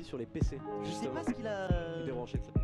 sur les PC. Je sais justement. pas ce qu'il a. Débranché de ça.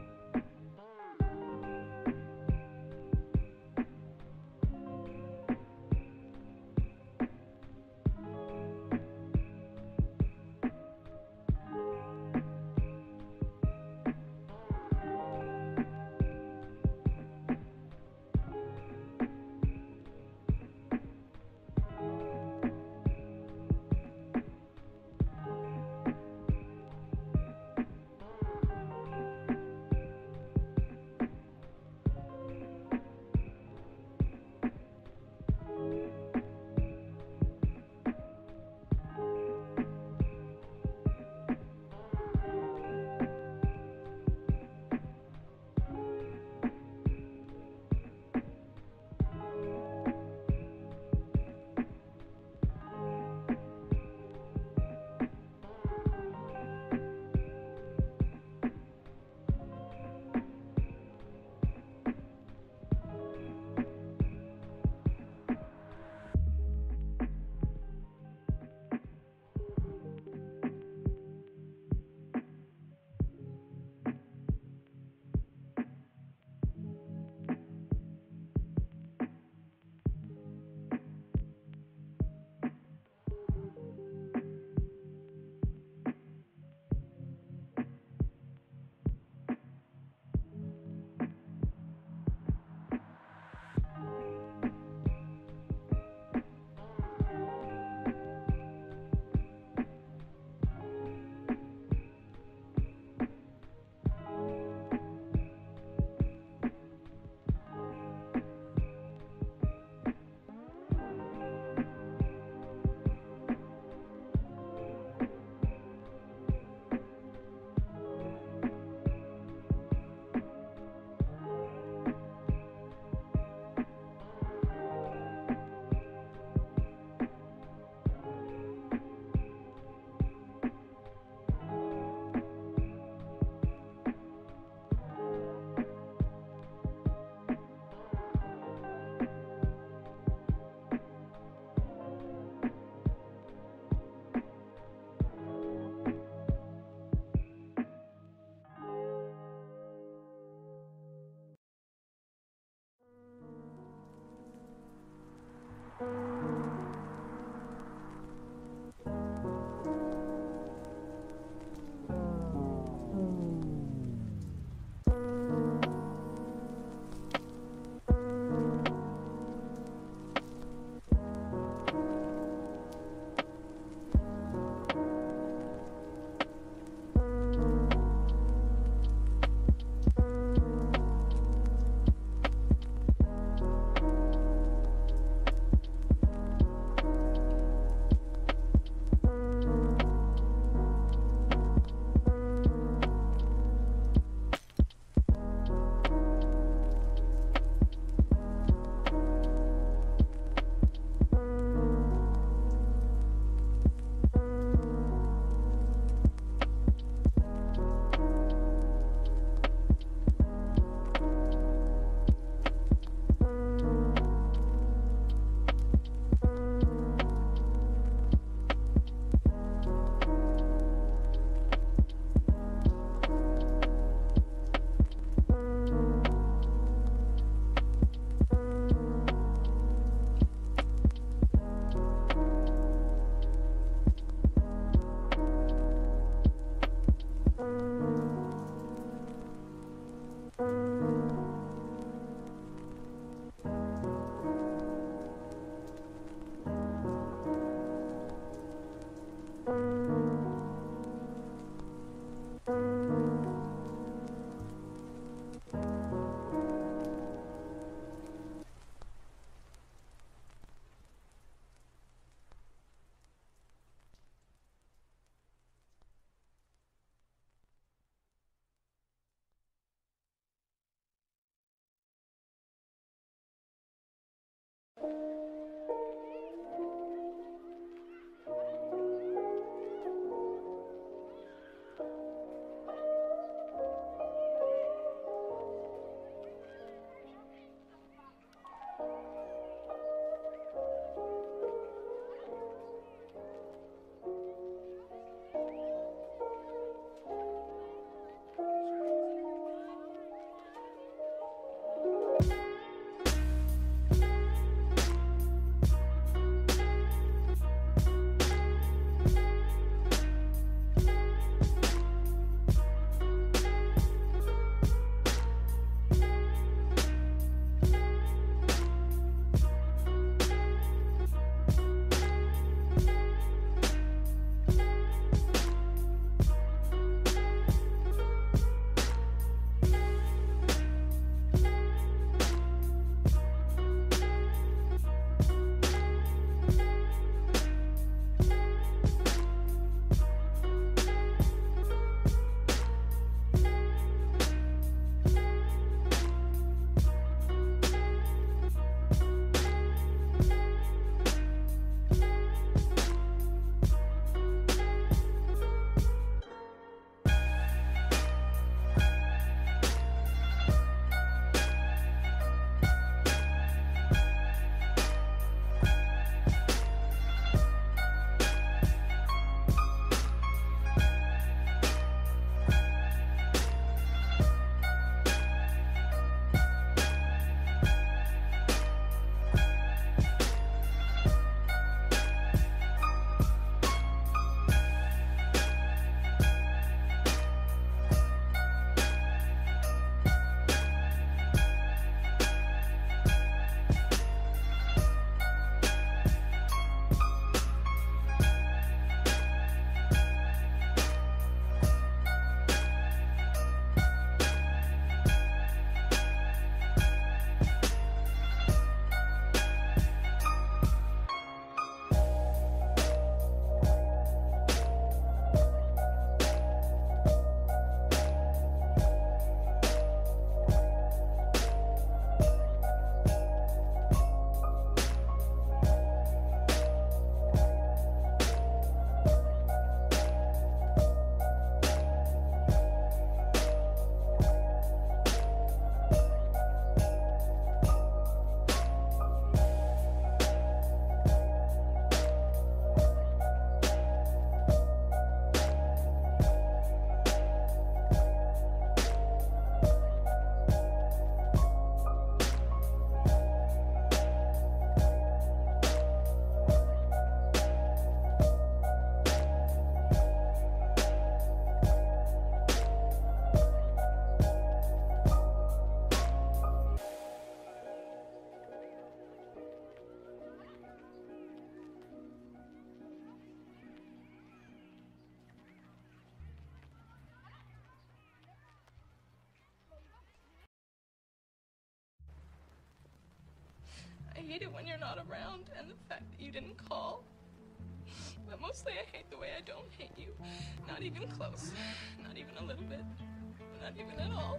hate it when you're not around and the fact that you didn't call. But mostly I hate the way I don't hate you. Not even close. Not even a little bit. Not even at all.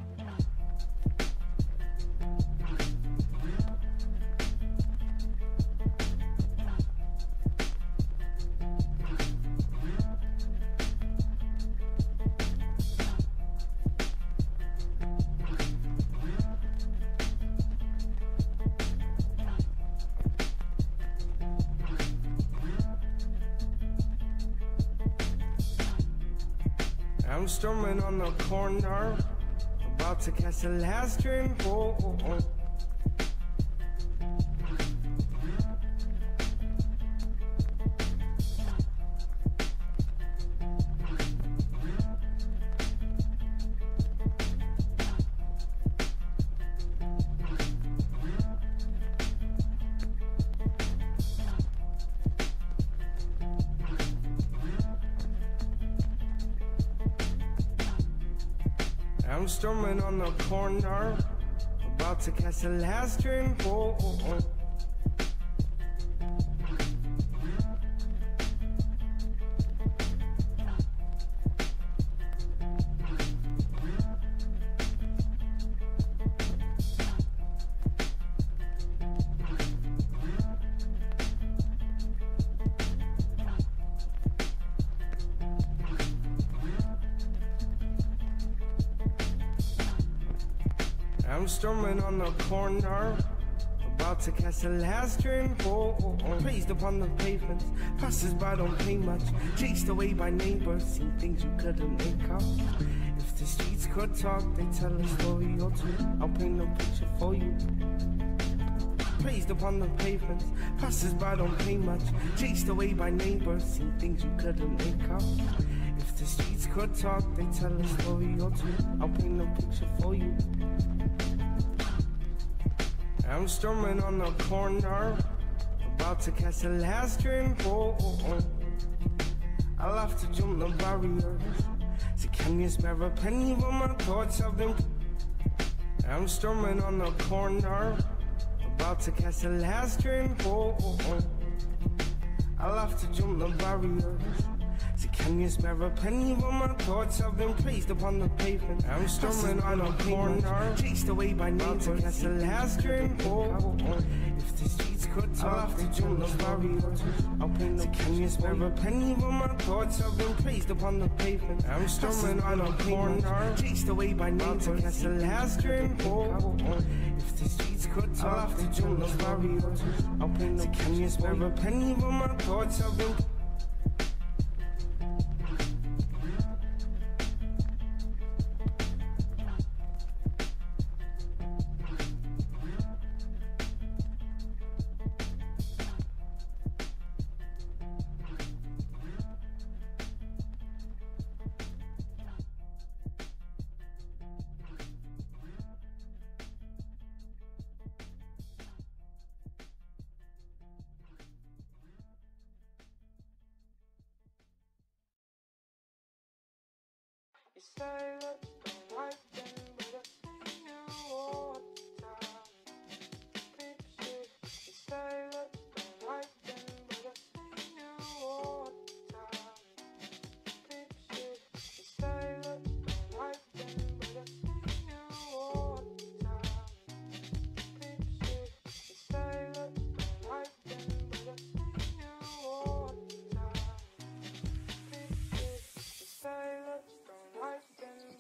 I'm strumming on the corner, about to catch the last train home. I'm strumming on the corner, about to catch the last train home. I'm strumming on the corner, about to catch the last train home. Praised upon the pavements, passers-by don't pay much. Chased away by neighbors, seen things you couldn't make out. If the streets could talk, they tell a story or two. I'll paint a picture for you. Praised upon the pavements, passers-by don't pay much. Chased away by neighbors, seen things you couldn't make out. If the streets could talk, they tell a story or two. I'll paint a picture for you. I'm strumming on the corner, about to catch the last train home. I'll have to jump the barriers. So can you spare a penny when my thoughts have been? I'm strumming on the corner, about to catch the last train home. I'll have to jump the barriers. So can you spare a penny when my thoughts have been placed upon the pavement? I'm strumming on a corner, chased away by neighbors, catch the last train home. If the streets could talk, I'll have to jump the barriers. So can you spare a penny when my thoughts have been placed upon the pavement? I'm strumming on a corner, chased away by neighbors, catch the last train home. If the streets could talk, I'll have to jump the barriers. So can you spare a penny when my thoughts have been? You say that don't like them, but I see you all the time. Deep shit. You say that don't like them, but I see you all the time. Deep shit. You say that don't like them, but I see you all the time. Deep shit. You say that don't like them, but I see you all the time. Deep shit. You say that don't like them,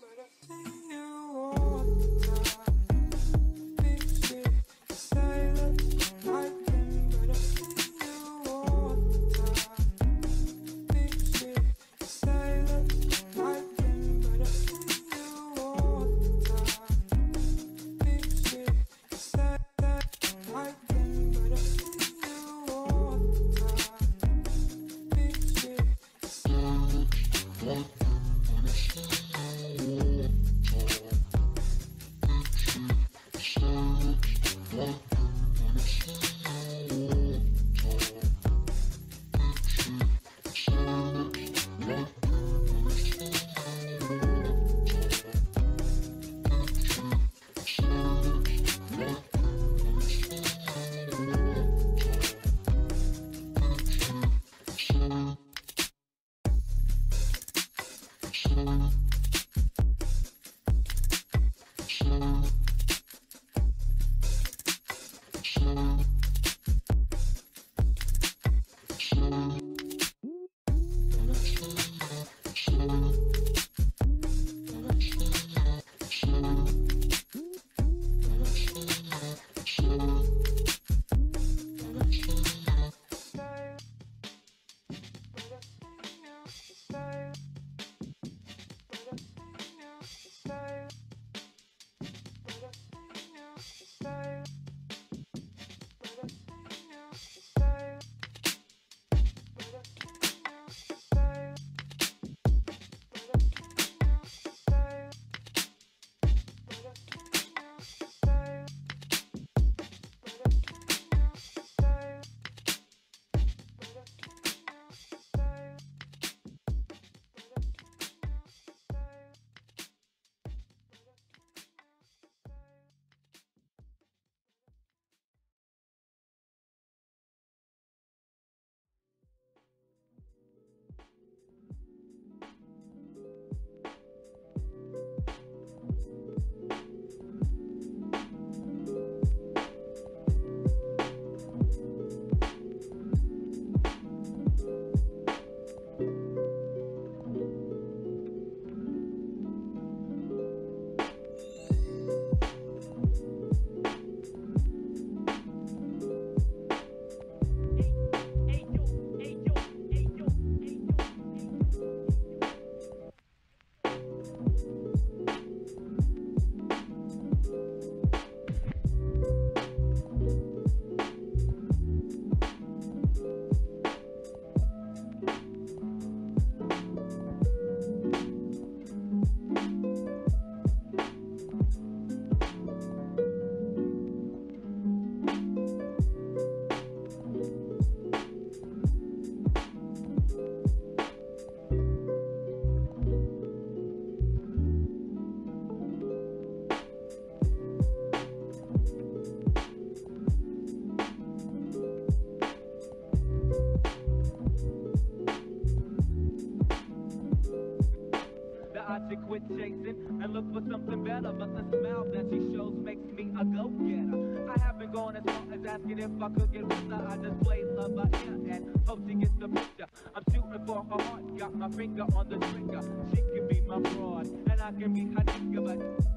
quit chasing and look for something better. But the smile that she shows makes me a go-getter. I haven't gone as far as asking if I could get with her. I just play love by ear and hope she gets the picture. I'm shooting for her heart, got my finger on the trigger. She can be my broad, and I can be her nigga, but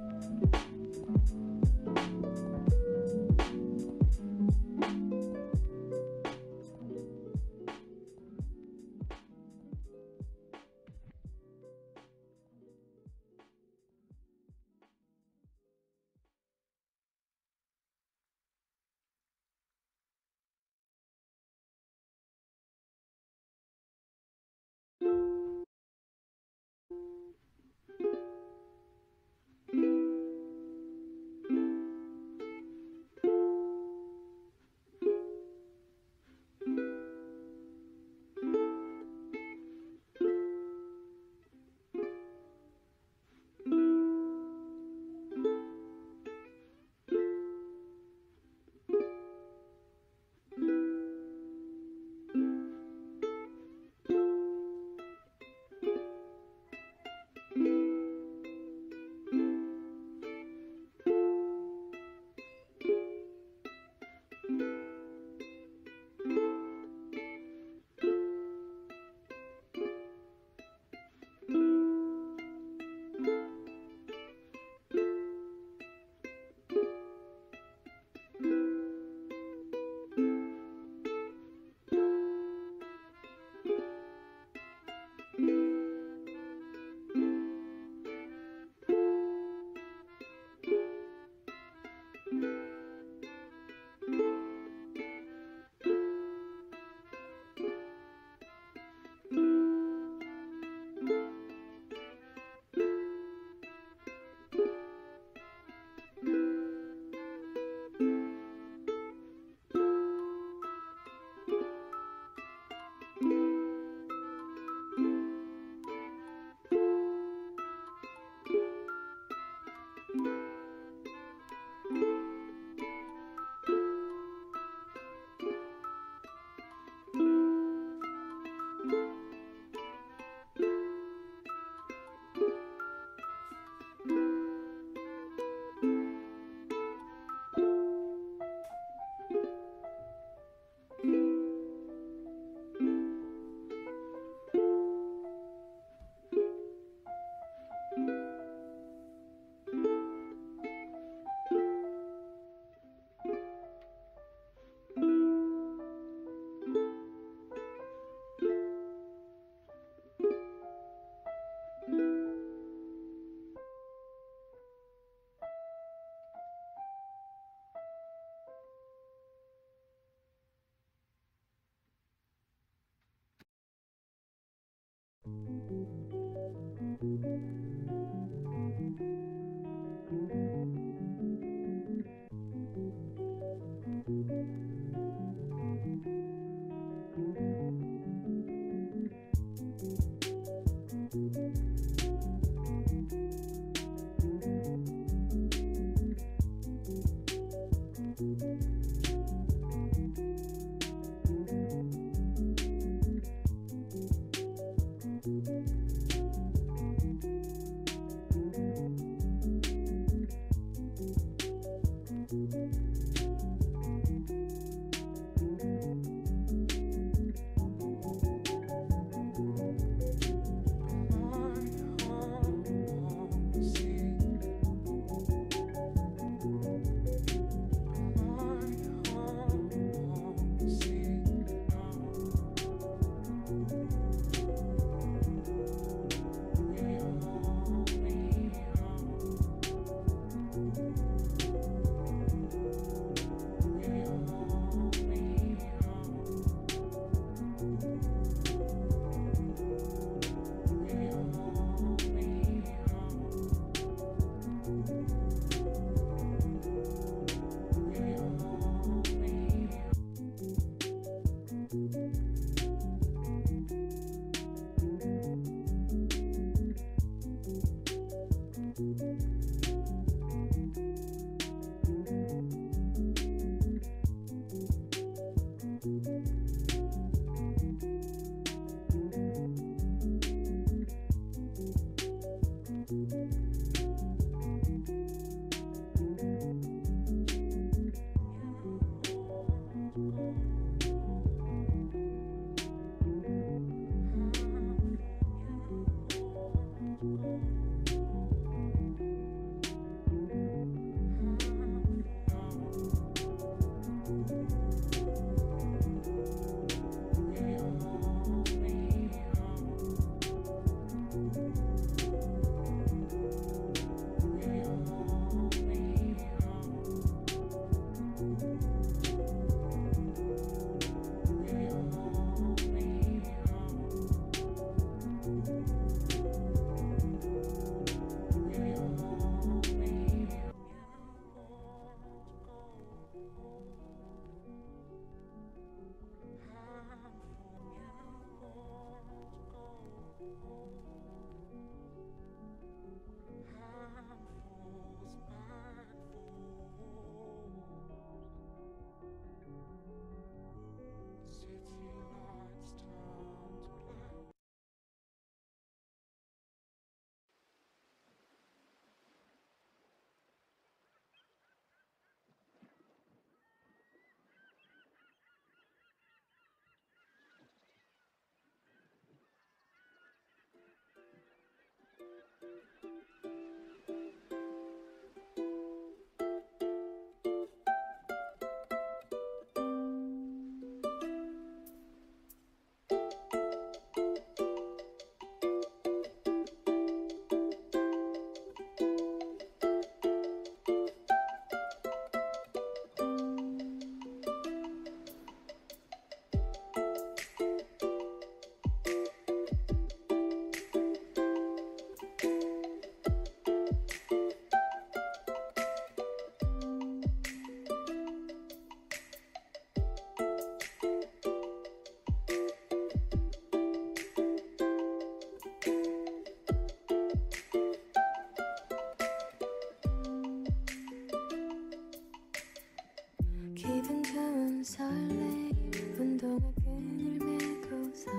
기분 좋은 설레임 운동화 끈을 메고서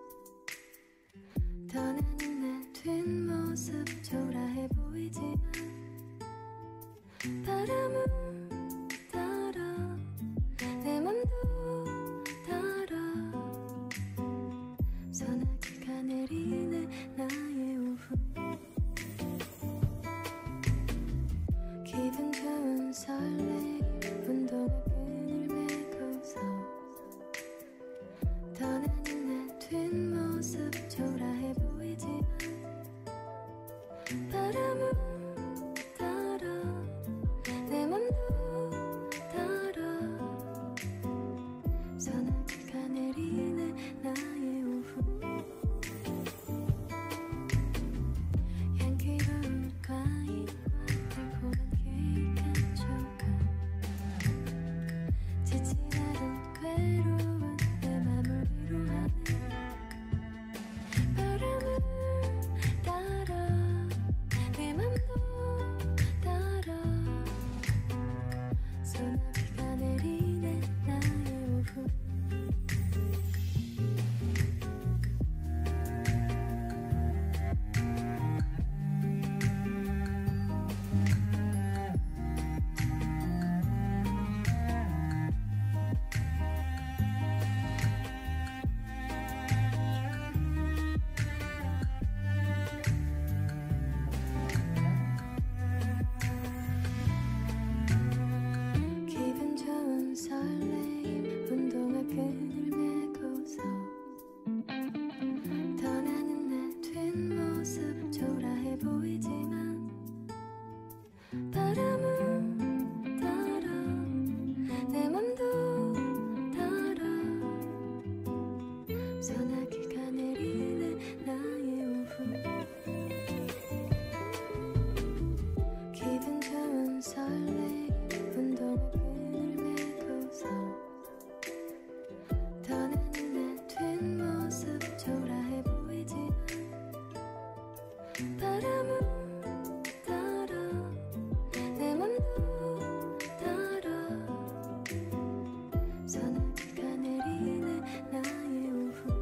떠나는 내 뒷모습 초라해 보이지만 바람은 따라 내 맘도 따라 소나기가 내리는 나의 오후 기분 좋은 설레임 운동화 끈을 메고서 떠나는 내 뒷모습 초라해 보이지만 바람은 따라 내 맘도 따라 소나기가 내리는 나의 오후 향기로운 과일 달콤한 케이크 한 조각 지치라는 괴로운 내 맘을 위로하는 바람을 따라 내 맘도 따라 소나기가 내리는 나의 오후 기분 좋은 설레임 운동화 끈을 메고서 떠나는 내 뒷모습 초라해 보이지만 바람은 따라 내 맘도 따라 소나기가 내리는 나의 오후 기분 좋은 설레임 운동화 끈을 메고서 떠나는 내 뒷모습 초라해 보이지만 바람은 따라 내 맘도 따라 소나기가 내리는 나의 오후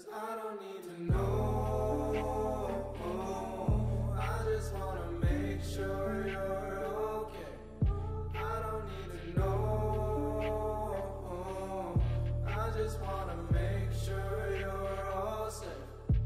'cause I don't need to know. I just wanna make sure you're okay. I don't need to know. I just wanna make sure you're all safe.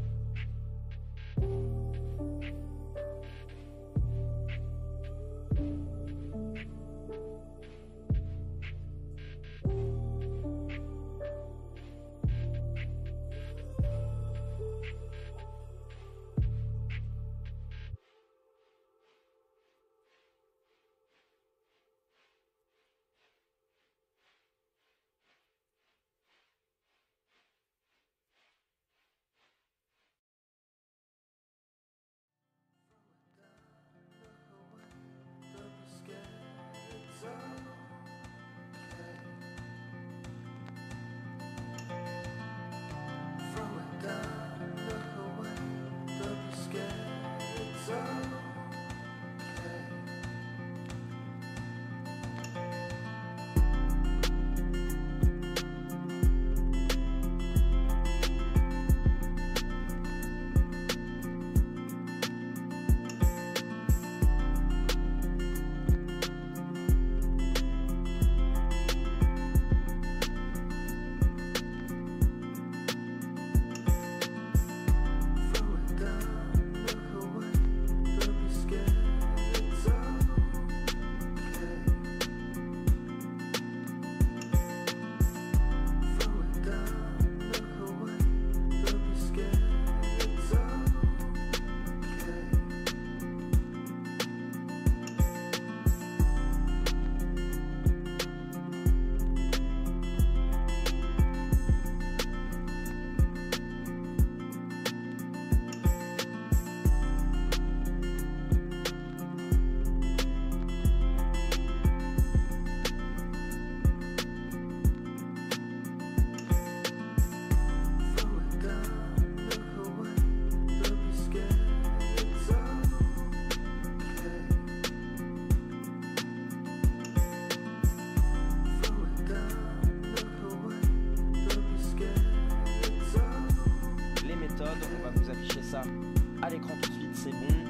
On va vous afficher ça à l'écran tout de suite, c'est bon.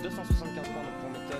275 points donc pour méthode.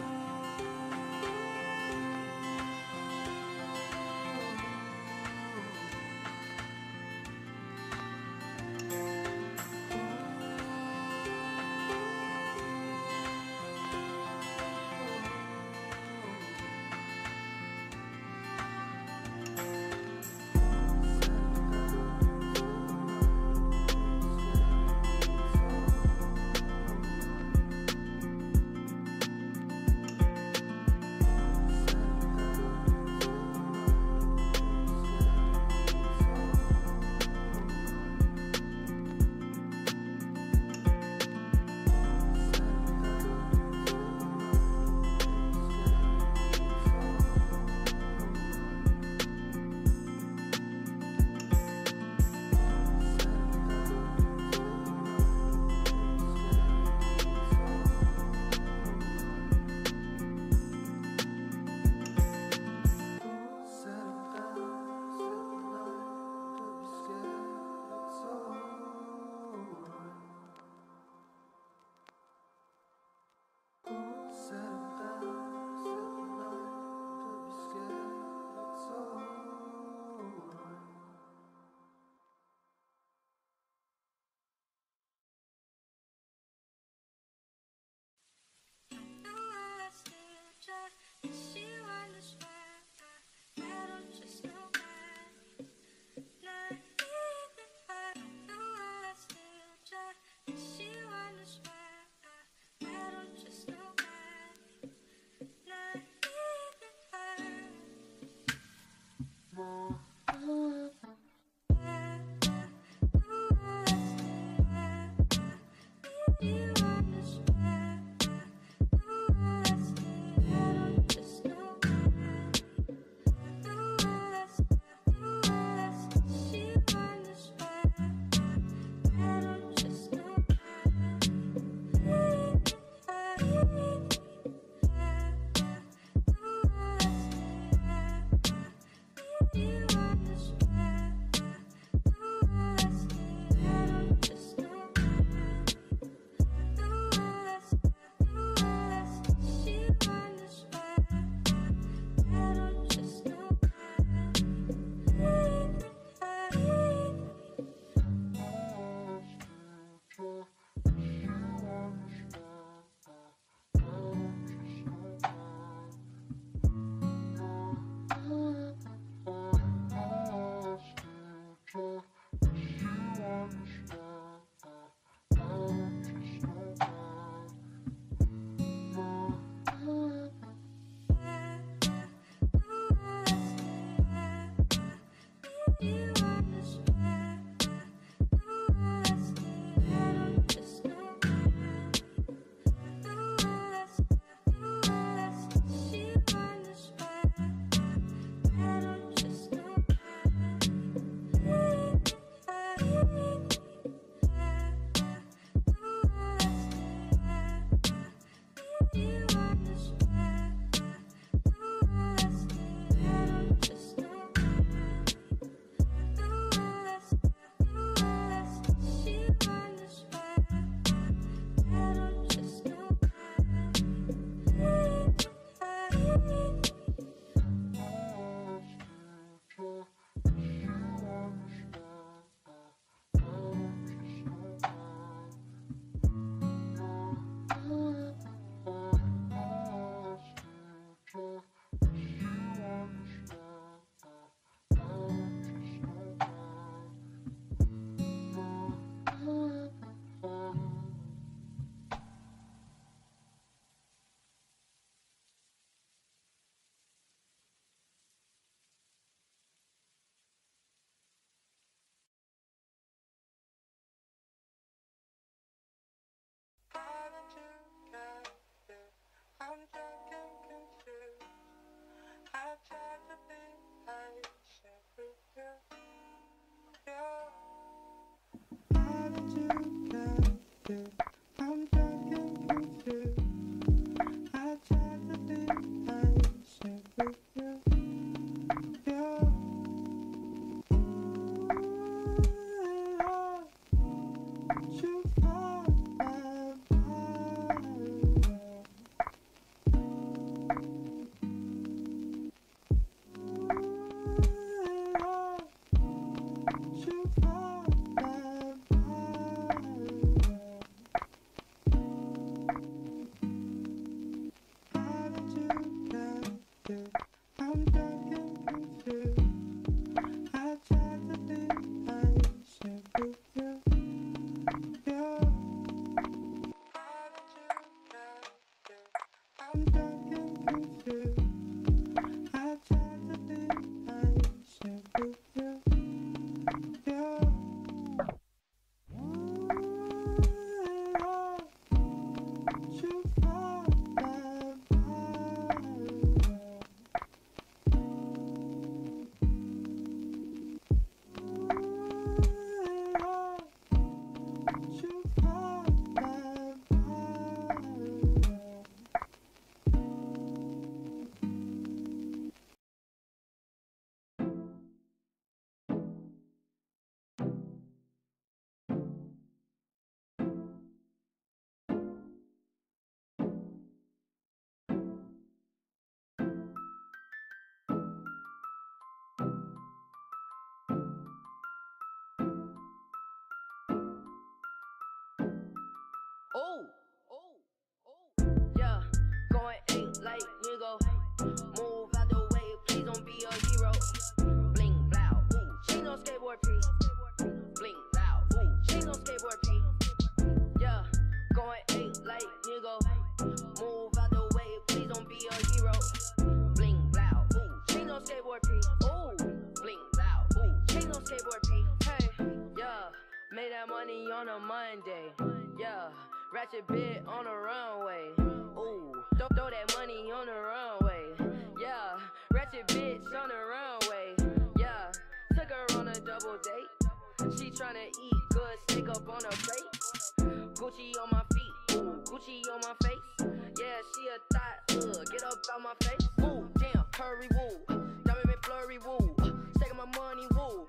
Made that money on a Monday. Yeah, ratchet bit on the runway. Ooh, throw that money on the runway. Yeah, ratchet bitch on the runway. Yeah, took her on a double date. She tryna eat good steak up on her plate. Gucci on my feet, ooh, Gucci on my face. Yeah, she a thought, get up out my face. Ooh, damn, hurry, woo, diamond and flurry, woo. Taking my money, woo.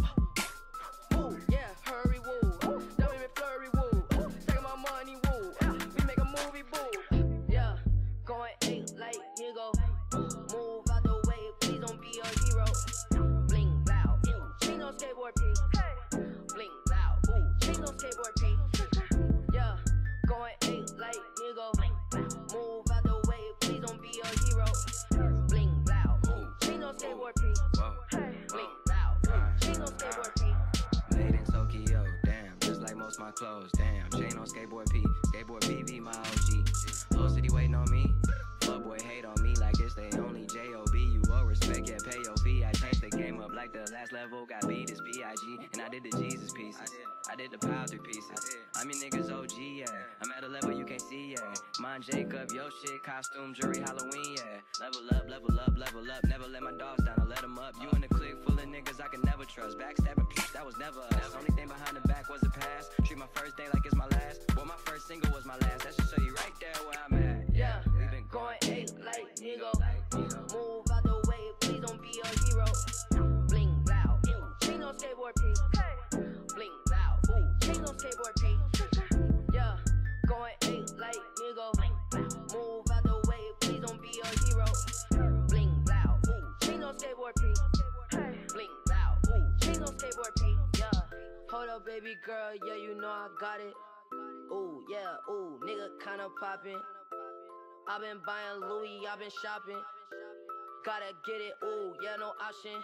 Woo, yeah, hurry, woo, diamond and flurry, woo. Taking my money, woo. We make a movie, boo. Yeah, going 8 like nigga. Move out the way, please don't be a hero. Bling, loud, ooh, she no skateboard P. Bling, loud, ooh, she no skateboard P. Yeah, going 8 like nigga. Move out the way, please don't be a hero. Bling, loud, ooh, she no skateboard P. Bling, loud, ooh, she no skateboard P. Made in Tokyo, damn, just like most my clothes, damn. Chain on skateboard P, skateboard BB, my OG. Whole city waiting on me. Fuck boy hate on me like it's they only J.O.B. You owe respect, yeah, pay your fee. I changed the game up like the last level. Got beat as P.I.G. And I did the Jesus pieces. I did the Power 3 pieces. I'm your niggas OG, yeah. I'm at a level you can't see, yeah. Mine Jacob, yo shit, costume, jury, Halloween, yeah. Level up, level up, level up. Never let my dogs down, I let them up. You in the clique full of niggas I can never trust. Backstabbing, that was never us. Only thing behind the back was the past. Treat my first day like it's my last. Well, my first single was my last. That should show you right there where I'm at. Yeah, we been going 8 like nigga. Move out the way, please don't be a hero. Bling, loud, ooh, she no skateboard P. Bling, loud, ooh, she no skateboard P. Yeah, going 8 like nigga. Move out the way, please don't be a hero. Bling, loud, ooh, she no skateboard P. Bling, loud, ooh, she no skateboard P. Yeah, hold up, baby girl, yeah, you know I got it. Ooh, yeah, ooh, nigga kinda poppin'. I've been buying Louis, I've been shopping. Gotta get it, ooh, yeah, no option.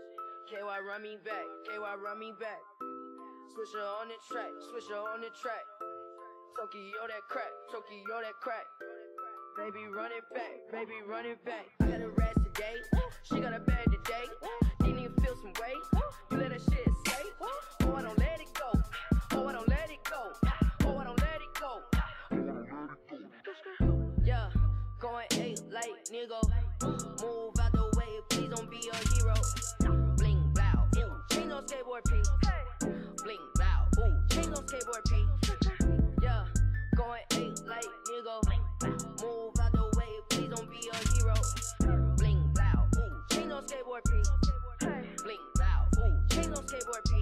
KY run me back, KY run me back. Switch her on the track, switch her on the track. Tokyo that crack, Tokyo that crack. Baby run it back, baby run it back. I got a rest today, she got a bag today. Didn't even feel some weight, you let that shit escape. Oh, I don't let it go, oh, I don't let it go. Oh, I don't let it go. Yeah, going 8 like nigga. Move out the way, please don't be a hero. Bling, loud, ooh, she no skateboard P. Bling, loud, ooh, she no skateboard P. Yeah, going 8 like nigga. Move out the way, please don't be a hero. Bling, loud, ooh, she no skateboard P. Bling, loud, ooh, she no skateboard P.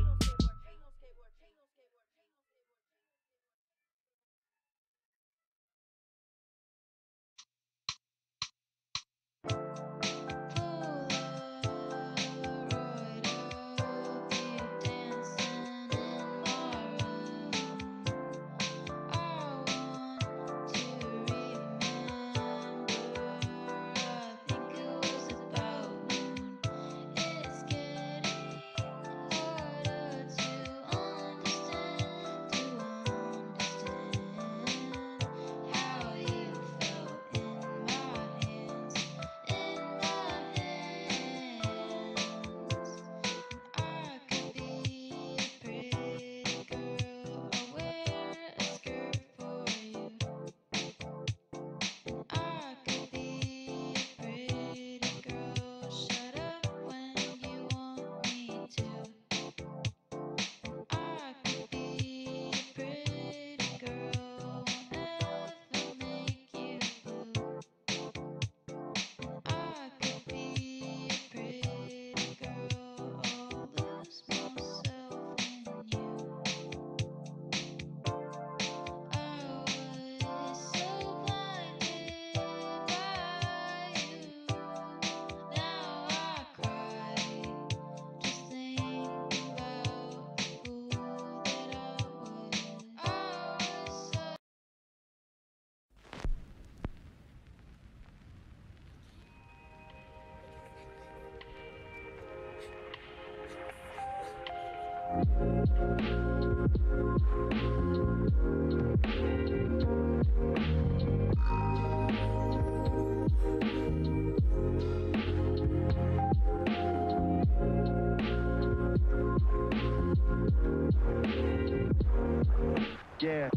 Yeah.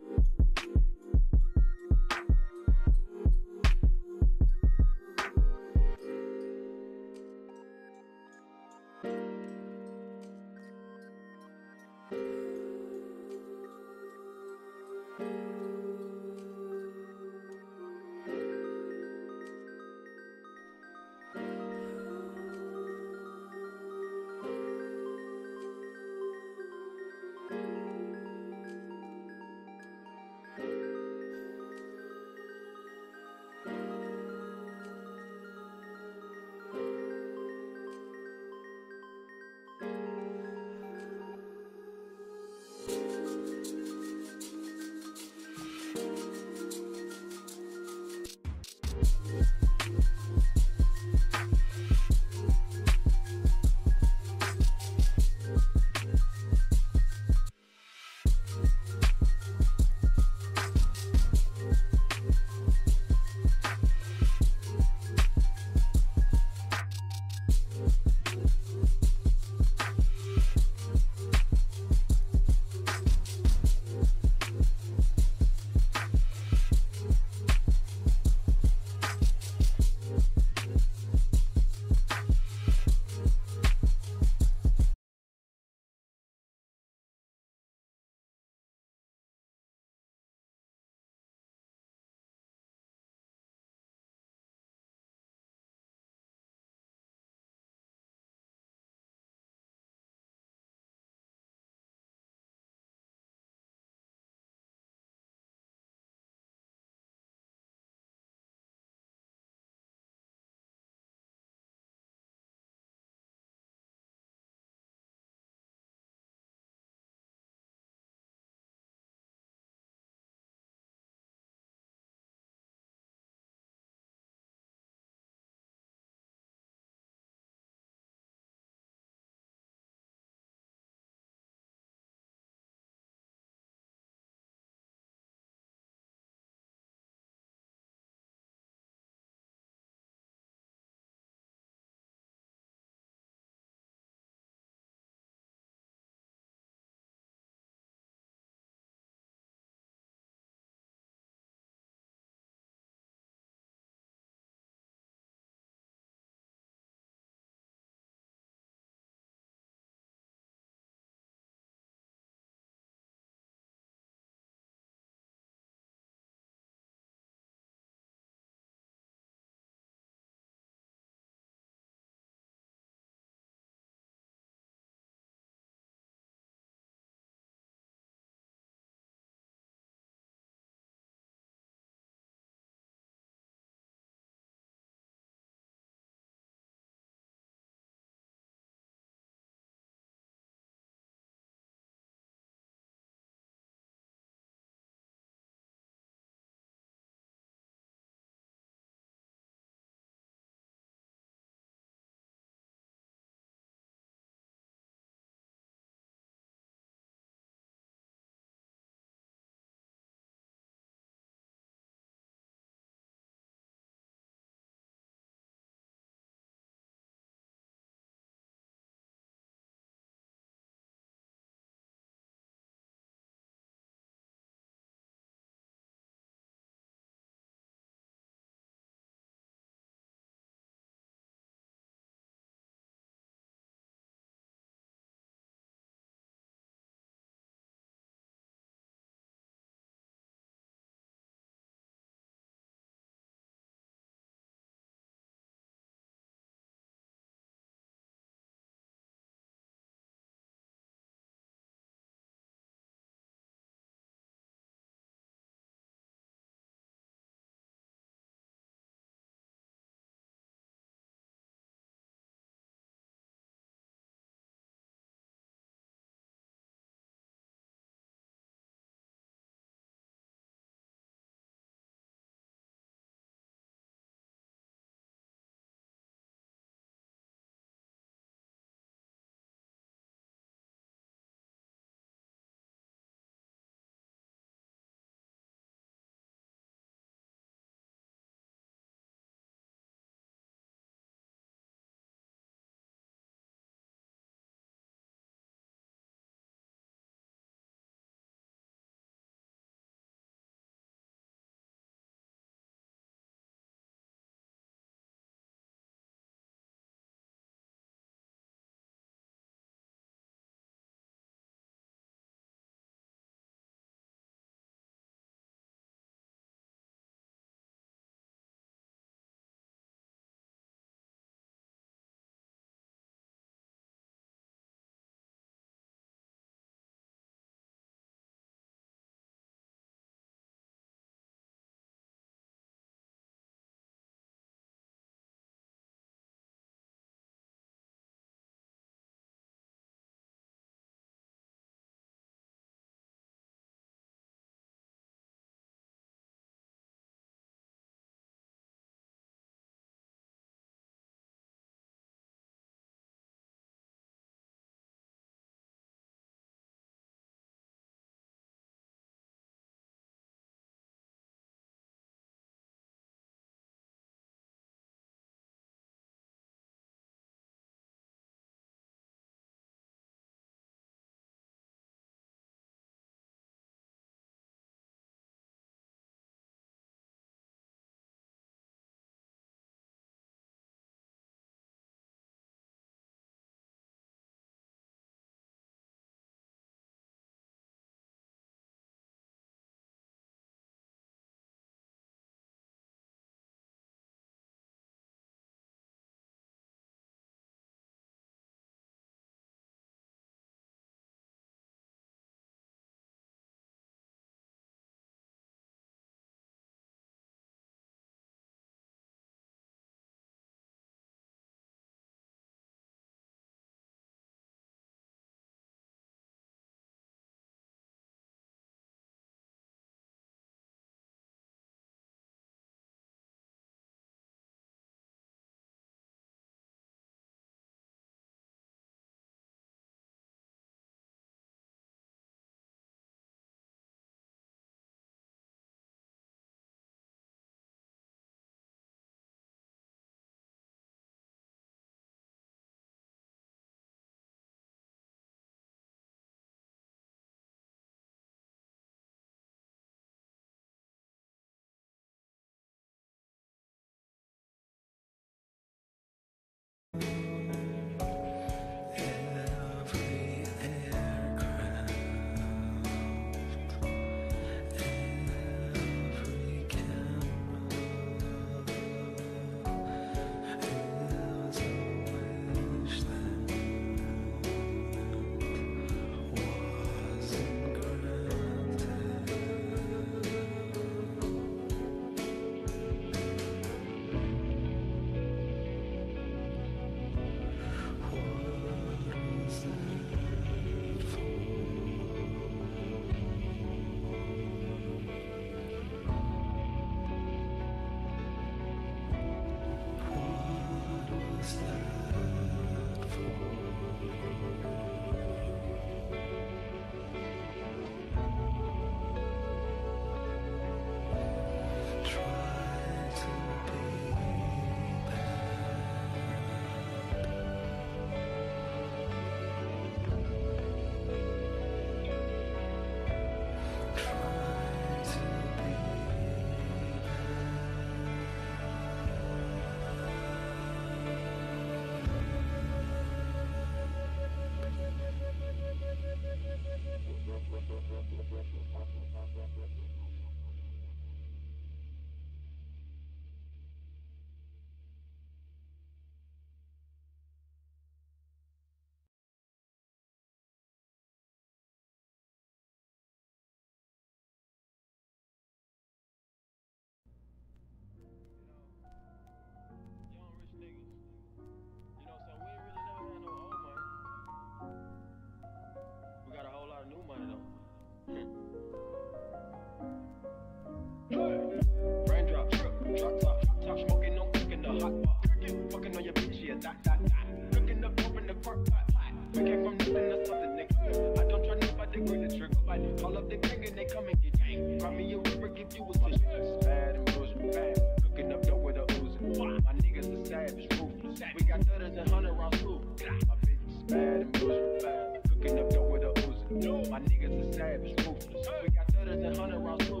Raindrop, drop top, top smoking, no cooking the hot pot. Fucking on your bitch, yeah, that. Cooking up dope in the crock pot. We came from nothing to something, nigga. I don't try nobody, grip the trigger. Call up the gang and they come and get gang. Cry me a river, give you a fish. Bad and bullshit, bad. Cooking up dope with a Uzi. My niggas are savage, ruthless. We got 30s and 100 rounds too. My bitch is bad and bullshit, bad. Cooking up dope with a Uzi. My niggas are savage, ruthless. We got 30s and 100 rounds too.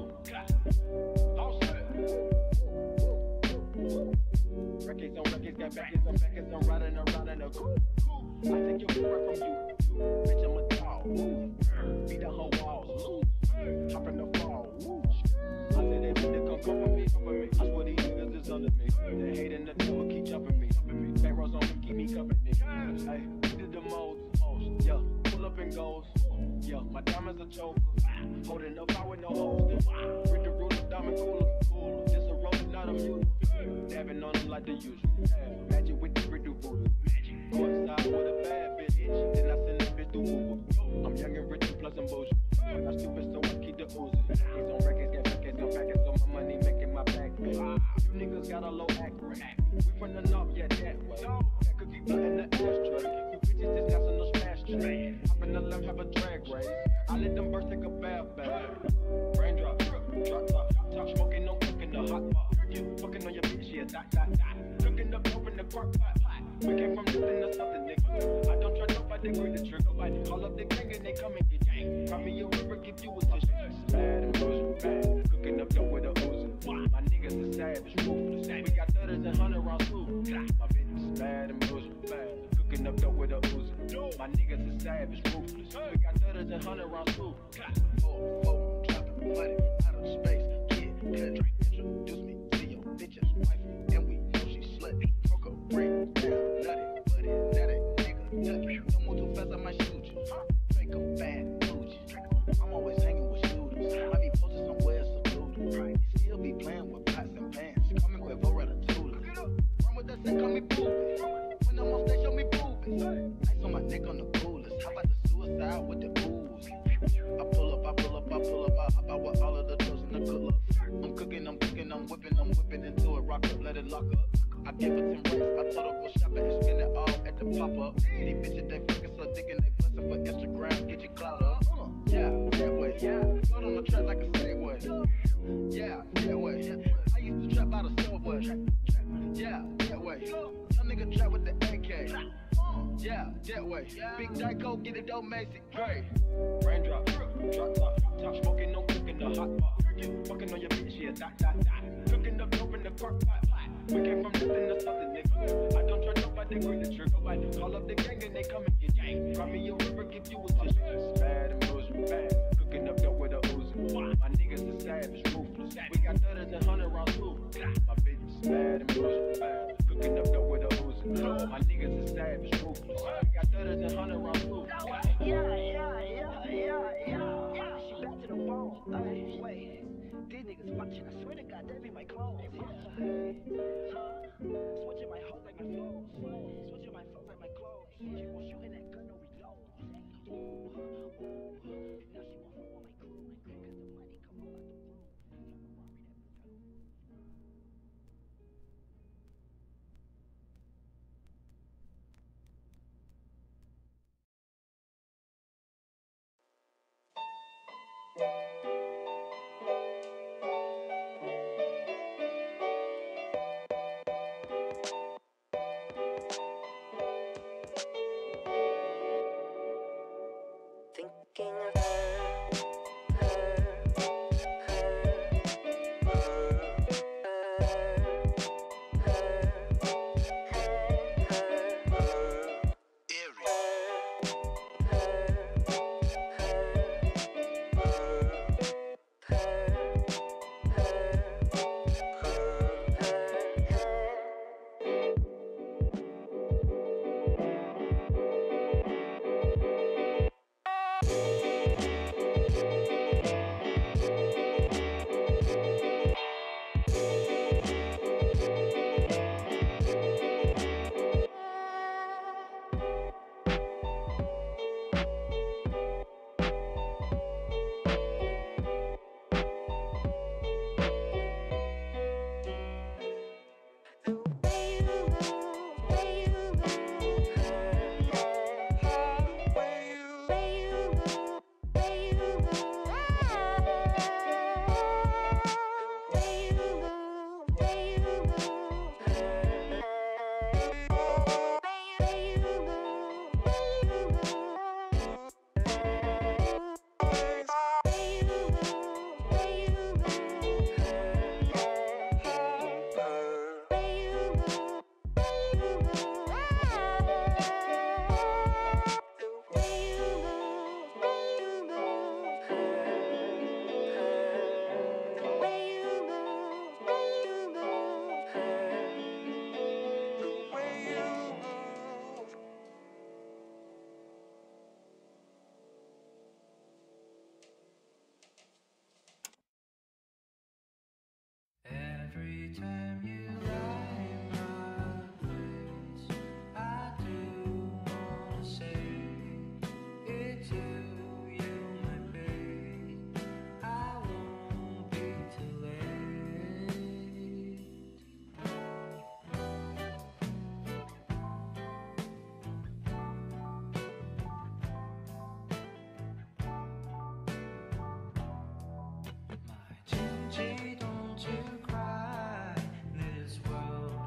Records on records, got backers on backers, I'm riding around in a coupe. I take your breath from you, bitch, I'm a dog. Beat the whole walls, hop in the fall. I said that nigga come for me. I swear these niggas is under me. They hating the devil keep jumping me. Back rows on me, keep me company. Hey, did the most, yeah, pull up and goes. Yeah, my diamonds a choker. Holding up out with no holes. Read the ruler, diamond cooler. Just a rolling, not a mule. Dabbing on them like the usual. Magic with the riddle voodoo. Go inside with a bad bitch. Then I send this bitch to Google. I'm young and rich and plus I'm bullshit. I'm stupid, so I keep the oozing. He's on records, got packets on packets. So my money making my back big. You niggas got a low accurate. We from the north, yeah, that way. That cookie blunt in the ashtray. You bitches just got some no smash tray. Hop in the left, have a drag race. I let them birds take a bath. Raindrop, drop top smoking, no cooking the hot pot. Fucking on your bitch, yeah, that. Cooking up dope in the crock pot. We came from nothing to something, nigga. I don't try nobody, grip the trigger. Call up the gang and they come and get gang. Cry me a river, give you a fish. Bad and bullshit, bad. Cooking up dope with a Uzi. My niggas are savage, ruthless. We got 30s and 100 rounds too. My bitch is bad and bullshit, bad. Cooking up dope with a Uzi. My niggas are savage, ruthless. We got 30s and 100 rounds too. 4 dropping money out of space. Kid, cut drink, introduce me to your bitch's wife, and we know she slutty. Broke a ring, down, nutty, buddy, nutty, nigga, nutty. Don't move too fast, I might shoot you. Drink a bad bougie. I'm always hanging with shooters. I be posted somewhere secluded. Still be playing with pots and pans. Call me Quavo Ratatouille. Run with that shit, call me Poopy. When I'm on stage, show me boobies. Ice on my neck on the coolest. How about the suicide with the booze? I pull up, I hop out with all of the doors in the cooler. I'm cooking, I'm whipping into it, rock up, let it lock up. I give her 10 racks, I told her go shopping and spend it all at the pop-up. These bitches, they fucking so dick and they bustin' for Instagram, get your clout up. Yeah, that way, yeah. Float on the track like a Segway. Yeah, that way. I used to trap out of Subway. Yeah, that way. Young nigga trap with the AK. Yeah, that way. Big Dyko, get it, don't make it great. Raindrop, drop top smoking, no cooking the hot pot. Fucking on your bitch, yeah, that. Cooking up dope in the crock pot. We came from nothing to something, nigga. I don't try nobody. about to grip the trigger. I call up the gang and they come and get gang. Cry me a river, give you a tissue. Bad and bullshit, bad. Cooking up dope with a Uzi. My niggas are savage, ruthless. We got 30s and 100 rounds too. My bitch is bad and bullshit, bad. Cooking up dope with a Uzi. My niggas are savage, ruthless. We got 30s and 100 rounds too. Yeah. She back to the bone. Wait. These niggas watching, I swear to God, they be my clones. Switching my hoes like my flows. Switching my flows like my clothes. She won't shoot in that gun, no reload. Now she won't fuck with my crew. Cause the money come all out the room. Thinking of Every time you lie my place, I do wanna say it's you my babe. I won't be too late. My Gingy, don't you cry. This world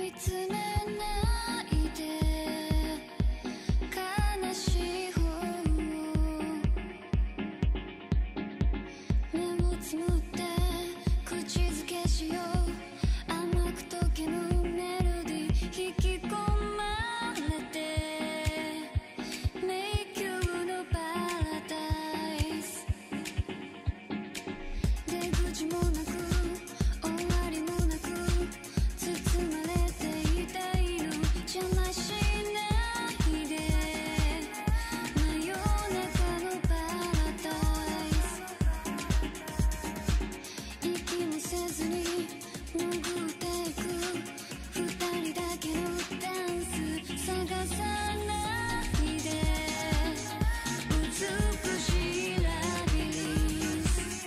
見つめないで悲しい方を目をつむって口づけしよう甘く溶けぬメロディー引き込まれて迷宮のパラダイス出口もなく終わりもなく包まれていたいの邪魔しないで真夜中のパラダイス息もせずに潜っていく二人だけのダンス探さないで美しいラビリンス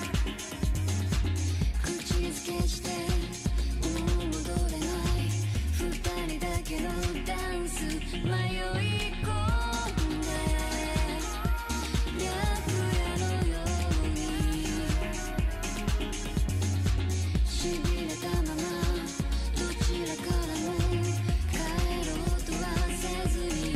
口づけしてもう戻れない二人だけのダンス迷い込んで白夜のようにしびれたままどちらからも帰ろうとはせずに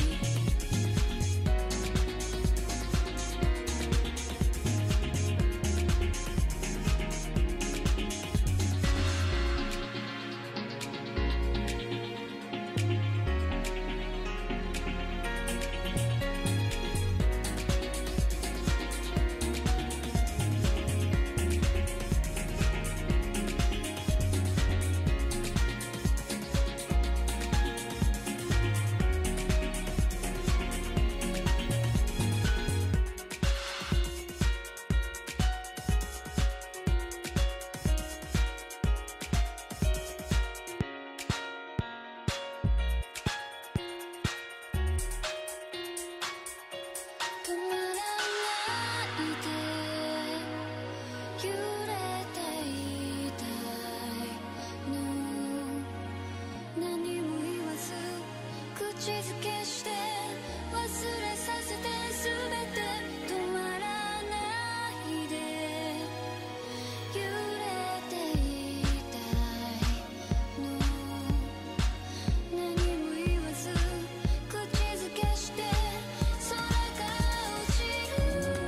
止まらないで揺れていたいの何も言わず口づけして忘れさせて全て止まらないで揺れていたいの何も言わず口づけして空から落ちる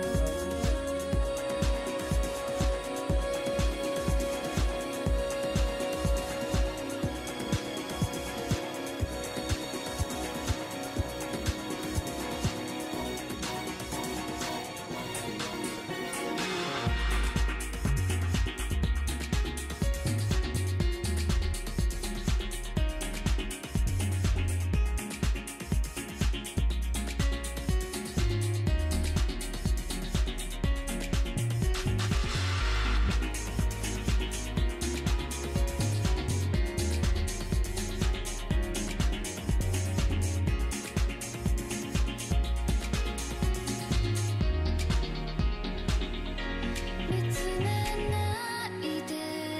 見つめないで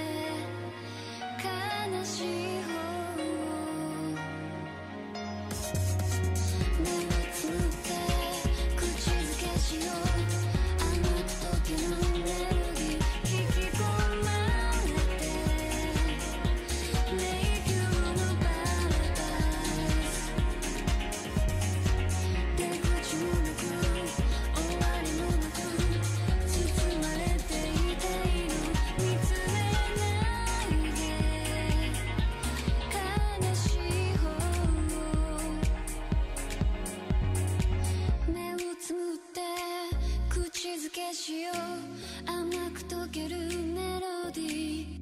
悲しい方を目をつむって口づけしよう甘く溶けぬメロディー引き込まれて迷宮のパラダイス出口もなく終わりもなく包まれていたいの見つめないで悲しい方を目をつむって口づけしよう甘く溶けるメロディー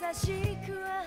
しくは